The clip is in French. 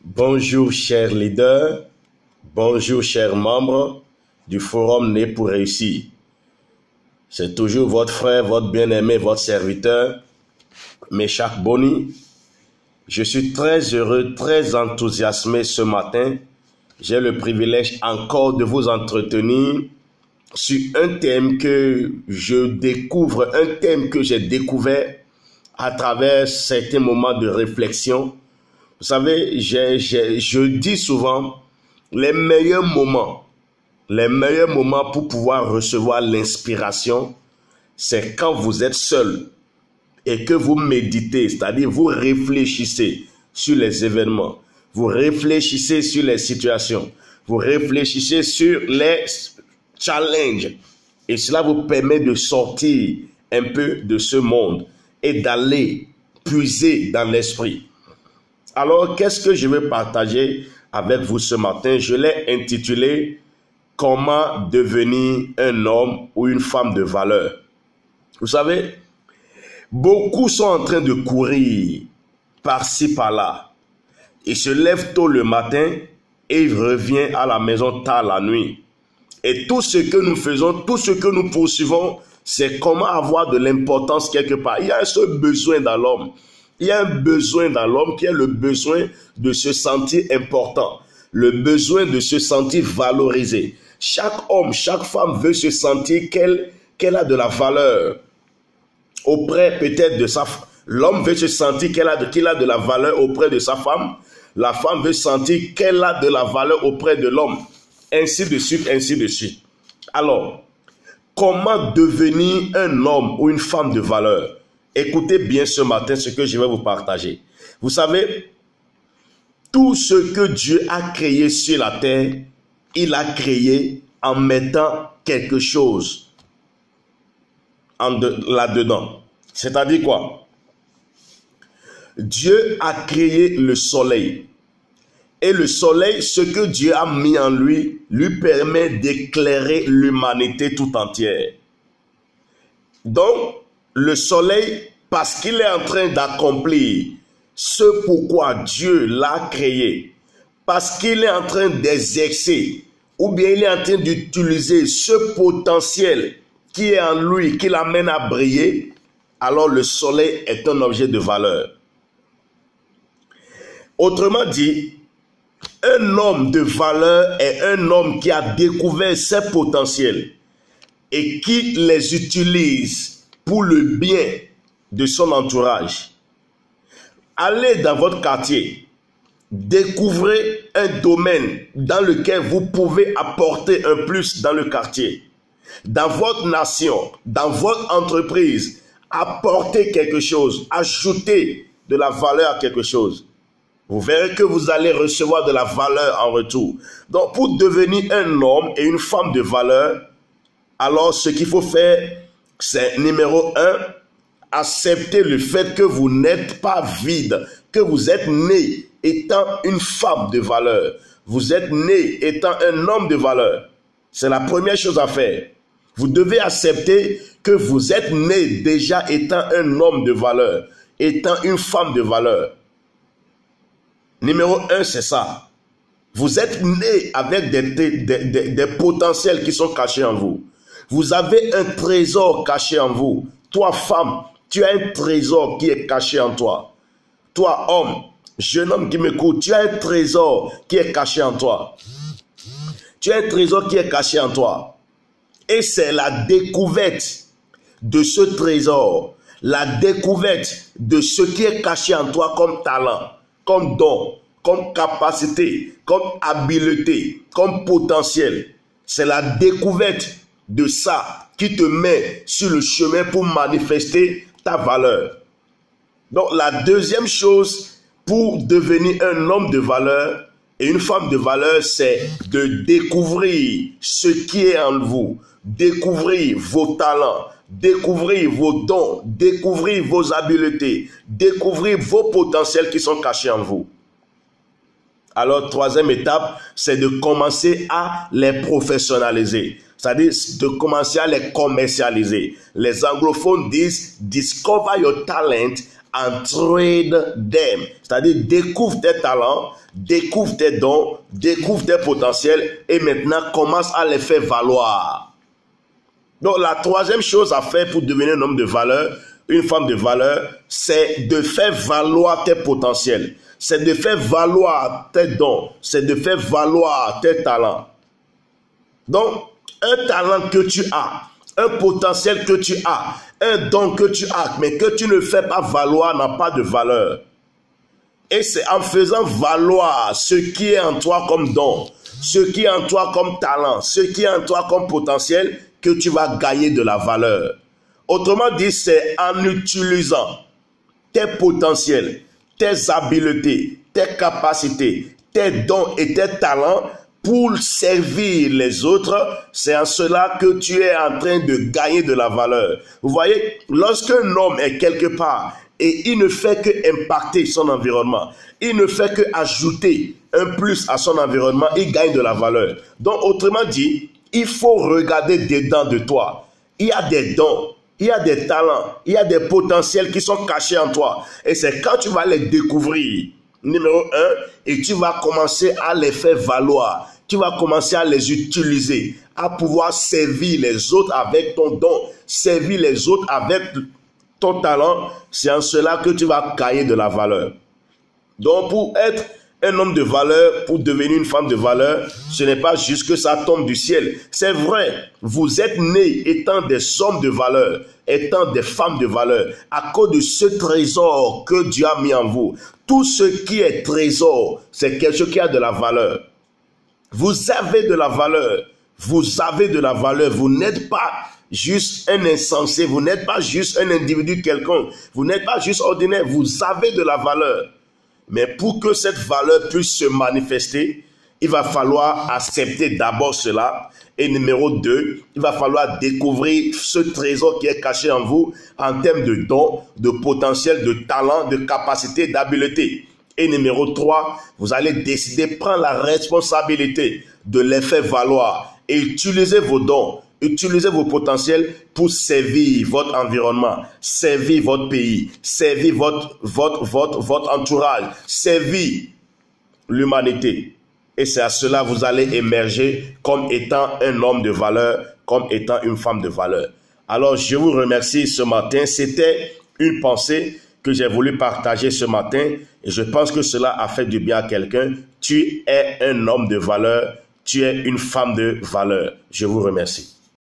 Bonjour chers leaders, bonjour chers membres du Forum Né pour réussir. C'est toujours votre frère, votre bien-aimé, votre serviteur, Meshach Boni. Je suis très heureux, très enthousiasmé ce matin. J'ai le privilège encore de vous entretenir sur un thème que je découvre, un thème que j'ai découvert à travers certains moments de réflexion. Vous savez, je dis souvent, les meilleurs moments pour pouvoir recevoir l'inspiration, c'est quand vous êtes seul et que vous méditez, c'est-à-dire vous réfléchissez sur les événements, vous réfléchissez sur les situations, vous réfléchissez sur les challenges. Et cela vous permet de sortir un peu de ce monde et d'aller puiser dans l'esprit. Alors, qu'est-ce que je vais partager avec vous ce matin? Je l'ai intitulé « Comment devenir un homme ou une femme de valeur ». Vous savez, beaucoup sont en train de courir par-ci, par-là. Ils se lèvent tôt le matin et ils reviennent à la maison tard la nuit. Et tout ce que nous faisons, tout ce que nous poursuivons, c'est comment avoir de l'importance quelque part. Il y a un seul besoin dans l'homme. Il y a un besoin dans l'homme qui est le besoin de se sentir important, le besoin de se sentir valorisé. Chaque homme, chaque femme veut se sentir qu'elle a de la valeur auprès peut-être de sa femme. L'homme veut se sentir qu'il a de la valeur auprès de sa femme. La femme veut sentir qu'elle a de la valeur auprès de l'homme. Ainsi de suite, ainsi de suite. Alors, comment devenir un homme ou une femme de valeur? Écoutez bien ce matin ce que je vais vous partager. Vous savez, tout ce que Dieu a créé sur la terre, il a créé en mettant quelque chose là-dedans. C'est-à-dire quoi? Dieu a créé le soleil. Et le soleil, ce que Dieu a mis en lui permet d'éclairer l'humanité tout entière. Donc, le soleil, parce qu'il est en train d'accomplir ce pourquoi Dieu l'a créé, parce qu'il est en train d'exercer, ou bien il est en train d'utiliser ce potentiel qui est en lui, qui l'amène à briller, alors le soleil est un objet de valeur. Autrement dit, un homme de valeur est un homme qui a découvert ses potentiels et qui les utilise pour le bien de son entourage. Allez dans votre quartier, découvrez un domaine dans lequel vous pouvez apporter un plus dans le quartier. Dans votre nation, dans votre entreprise, apportez quelque chose, ajoutez de la valeur à quelque chose. Vous verrez que vous allez recevoir de la valeur en retour. Donc, pour devenir un homme et une femme de valeur, alors ce qu'il faut faire, c'est numéro 1, accepter le fait que vous n'êtes pas vide, que vous êtes né étant une femme de valeur. Vous êtes né étant un homme de valeur. C'est la première chose à faire. Vous devez accepter que vous êtes né déjà étant un homme de valeur, étant une femme de valeur. Numéro 1, c'est ça. Vous êtes né avec des potentiels qui sont cachés en vous. Vous avez un trésor caché en vous. Toi, femme, tu as un trésor qui est caché en toi. Toi, homme, jeune homme qui m'écoute, tu as un trésor qui est caché en toi. Tu as un trésor qui est caché en toi. Et c'est la découverte de ce trésor, la découverte de ce qui est caché en toi comme talent, comme don, comme capacité, comme habileté, comme potentiel. C'est la découverte de ça qui te met sur le chemin pour manifester ta valeur. Donc la deuxième chose pour devenir un homme de valeur et une femme de valeur, c'est de découvrir ce qui est en vous, découvrir vos talents, découvrir vos dons, découvrir vos habiletés, découvrir vos potentiels qui sont cachés en vous. Alors, troisième étape, c'est de commencer à les professionnaliser. C'est-à-dire de commencer à les commercialiser. Les anglophones disent « Discover your talent and trade them. C'est-à-dire, découvre tes talents, découvre tes dons, découvre tes potentiels et maintenant commence à les faire valoir. Donc, la troisième chose à faire pour devenir un homme de valeur, une femme de valeur, c'est de faire valoir tes potentiels. C'est de faire valoir tes dons. C'est de faire valoir tes talents. Donc, un talent que tu as, un potentiel que tu as, un don que tu as, mais que tu ne fais pas valoir, n'a pas de valeur. Et c'est en faisant valoir ce qui est en toi comme don, ce qui est en toi comme talent, ce qui est en toi comme potentiel, que tu vas gagner de la valeur. Autrement dit, c'est en utilisant tes potentiels, tes habiletés, tes capacités, tes dons et tes talents pour servir les autres, c'est en cela que tu es en train de gagner de la valeur. Vous voyez, lorsqu'un homme est quelque part et il ne fait que impacter son environnement, il ne fait que ajouter un plus à son environnement, il gagne de la valeur. Donc, autrement dit, il faut regarder dedans de toi. Il y a des dons, il y a des talents, il y a des potentiels qui sont cachés en toi. Et c'est quand tu vas les découvrir, numéro 1, et tu vas commencer à les faire valoir. Tu vas commencer à les utiliser, à pouvoir servir les autres avec ton don, servir les autres avec ton talent. C'est en cela que tu vas gagner de la valeur. Donc, pour être un homme de valeur, pour devenir une femme de valeur, ce n'est pas juste que ça tombe du ciel. C'est vrai, vous êtes nés étant des hommes de valeur, étant des femmes de valeur, à cause de ce trésor que Dieu a mis en vous. Tout ce qui est trésor, c'est quelque chose qui a de la valeur. Vous avez de la valeur. Vous avez de la valeur. Vous n'êtes pas juste un insensé. Vous n'êtes pas juste un individu quelconque. Vous n'êtes pas juste ordinaire. Vous avez de la valeur. Mais pour que cette valeur puisse se manifester, il va falloir accepter d'abord cela. Et numéro 2, il va falloir découvrir ce trésor qui est caché en vous en termes de dons, de potentiel, de talent, de capacité, d'habileté. Et numéro 3, vous allez décider, prendre la responsabilité de les faire valoir et utiliser vos dons, utiliser vos potentiels pour servir votre environnement, servir votre pays, servir votre entourage, servir l'humanité. Et c'est à cela que vous allez émerger comme étant un homme de valeur, comme étant une femme de valeur. Alors, je vous remercie ce matin. C'était une pensée que j'ai voulu partager ce matin et je pense que cela a fait du bien à quelqu'un. Tu es un homme de valeur, tu es une femme de valeur. Je vous remercie.